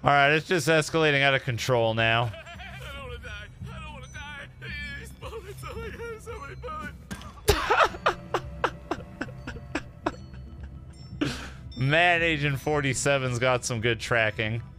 Alright, it's just escalating out of control now. I don't want to die. I don't want to die. These bullets. Oh my god, so many bullets. Man, Agent 47's got some good tracking.